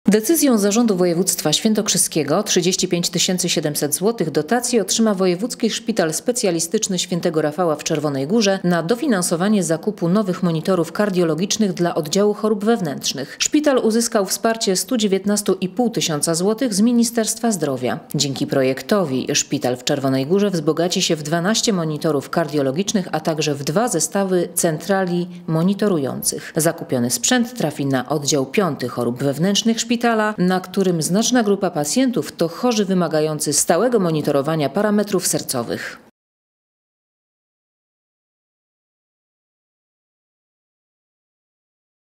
Decyzją Zarządu Województwa Świętokrzyskiego 35 700 zł dotacji otrzyma Wojewódzki Szpital Specjalistyczny Świętego Rafała w Czerwonej Górze na dofinansowanie zakupu nowych monitorów kardiologicznych dla oddziału chorób wewnętrznych. Szpital uzyskał wsparcie 119,5 tysiąca złotych z Ministerstwa Zdrowia. Dzięki projektowi szpital w Czerwonej Górze wzbogaci się w 12 monitorów kardiologicznych, a także w 2 zestawy centrali monitorujących. Zakupiony sprzęt trafi na oddział 5 chorób wewnętrznych szpitala, na którym znaczna grupa pacjentów to chorzy wymagający stałego monitorowania parametrów sercowych.